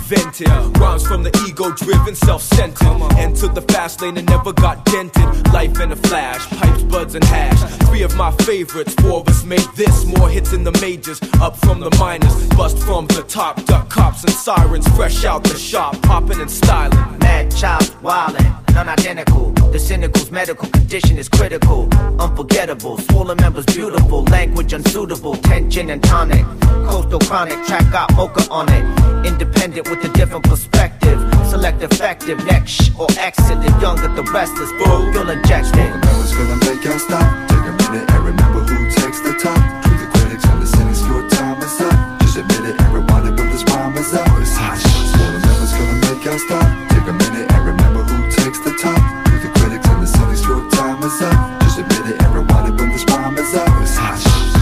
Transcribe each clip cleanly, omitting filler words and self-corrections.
invented. Rhymes from the ego-driven, self-centered. Entered the fast lane and never got dented. Life in a flash, pipes, buds, and hash. 3 of my favorites, 4 of us made this. More hits in the majors, up from the minors. Bust from the top, duck cops and sirens. Fresh out the shop, popping and styling. Mad chops, wildin', non-identical. The cynical's medical condition is critical. Unforgettable, swollen members beautiful. Language unsuitable, tension and tonic. Coastal chronic, track got mocha on it. Independent with a different perspective. Select effective, next or exit. The younger, the restless, you'll inject it. Remember's gonna make y'all stop. Take a minute and remember who takes the top. To the critics and the cynics, your time is up. Just admit it and rewind it, but this rhyme is up. It's hot. Remember's gonna make y'all stop. Take a minute and remember who takes the top. To the critics and the cynics, your time is up. Just admit it and rewind it, but this rhyme is up. It's hot.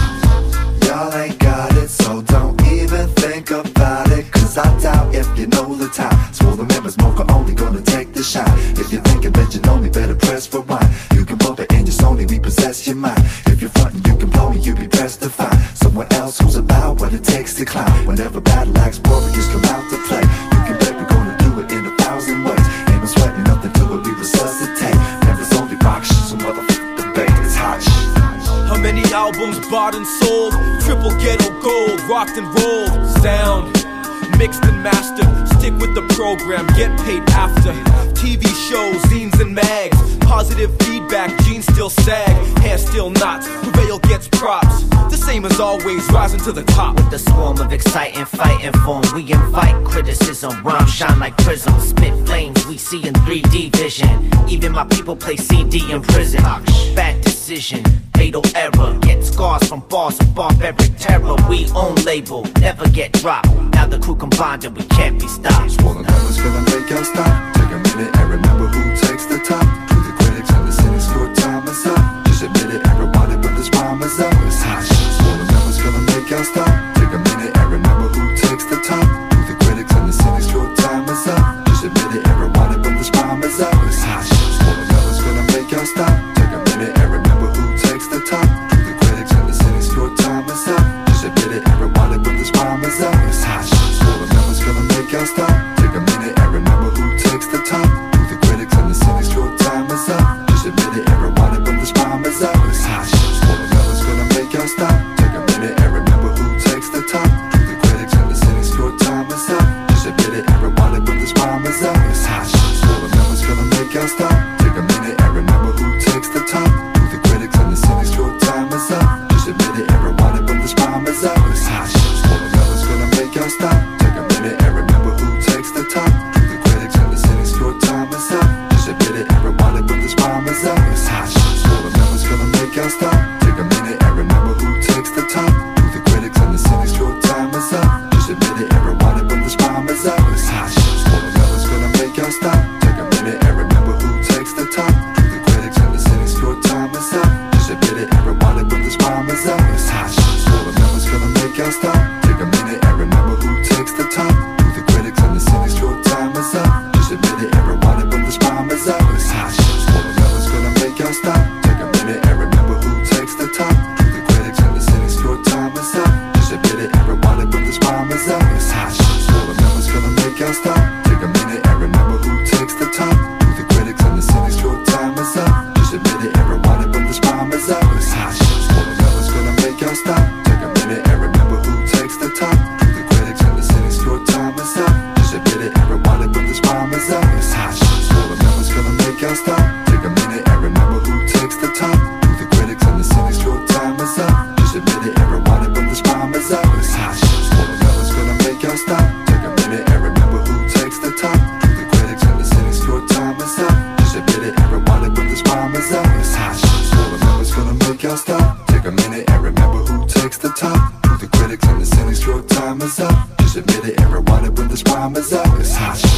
Y'all ain't got it, so don't even think about it. Cause I doubt if you know the time. Swollen members, Mocha only gonna take the shot. If you're thinking that you know me, better press rewind. You can bump it and just only repossess your mind. If you're frontin', you can blow me, you be pressed to find someone else who's about what it takes to climb. Whenever battle axe warriors come out to play, you can bet we're gonna do it in 1,000 ways. Ain't no sweating nothing to it, we resuscitate. Members only rock shit, so motherfucker debate. It's hot shit. How many albums bought and sold? Triple ghetto gold, rocked and rolled. Sound mixed and mastered. Stick with the program, get paid after. TV shows, zines and mags. Positive feedback, jeans still sag. Hair still knots, Prevail gets props. The same as always, rising to the top. With the swarm of exciting fighting form, we invite criticism. Rhymes shine like prisms, spit flames we see in 3D vision. Even my people play CD in prison. Bad decision, fatal error. Get scars from bars of barbaric terror. We own label, never get dropped. Now the crew combined and we can't be stopped. Swollen members gonna make y'all stop. Take a minute and remember who takes the top. To the critics and the cynics, your time is up. Just admit it and rewind it, but this rhyme is up. It's hot. Swollen members gonna make y'all stop. Take a minute and remember who takes the top. To the critics and the cynics, your time is up. Just admit it and rewind it, but this rhyme is up. It's hot. Swollen members gonna make y'all stop. Take a minute and remember who takes the top. To the critics and the cynics, your time is up. Just admit it and rewind it, but this rhyme is up. It's hot. Swollen members gonna make y'all stop. Take a minute and remember who takes the top. To the critics and the cynics, your time is up. Just admit it and rewind it, but this rhyme is up. It's hot. Swollen members gonna make y'all stop. Take a minute and remember who takes the top. To the critics and the cynics, your time is up. Just admit it and rewind it, but this rhyme is up. It's hot. Swollen members gonna make y'all stop. Take a minute and remember who takes the top. To the critics and the cynics, your time is up. Just admit it and rewind it, but this rhyme is up. It's hot. Swollen members gonna make y'all stop. Take a minute and remember who takes the top. To the critics and the cynics, your time is up. Just admit it and rewind it, but this rhyme is up. It's hot. Swollen members gonna make y'all stop. Take a minute and remember who takes the top. To the critics and the cynics, your time is up. Just admit it and rewind it, but this rhyme is up. It's hot. Swollen members gonna make y'all stop. Take a minute and remember who takes the top. To the critics and the cynics, your time is up. Just admit it and rewind it, but this rhyme is up. It's hot. Swollen members gonna make y'all stop. Take a minute and remember who takes the top. To the critics and the cynics, your time is up. Just admit it and rewind it, but this rhyme is up. It's hot. Swollen members gonna make y'all stop. Take a minute and remember who takes the top. To the critics and the cynics, your time is up. Just admit it and rewind it, but this rhyme is up. It's hot. Swollen members gonna make y'all stop. Take a minute and remember who takes the top. To the critics and the cynics, your time is up. Just admit it and rewind it, but this rhyme is up. It's hot. Swollen members gonna make y'all stop. Take a minute and remember who takes the top. To the critics and the cynics, your time is up. Just admit it and rewind it, but this rhyme is up. It's hot. Swollen members gonna make y'all stop. Take a minute and remember who takes the top. To the critics and the cynics, your time is up. Just admit it and rewind it, but this rhyme is up. It's hot. Swollen members gonna make y'all stop. Take a minute and remember who takes the top. To the critics and the cynics, your time is up. Just admit it and rewind it, but this rhyme is up. It's hot. Swollen members gonna make y'all stop. Take a minute and remember who takes the top. To the critics and the cynics, your time is up. Just admit it and rewind it, but this rhyme is up. It's hot.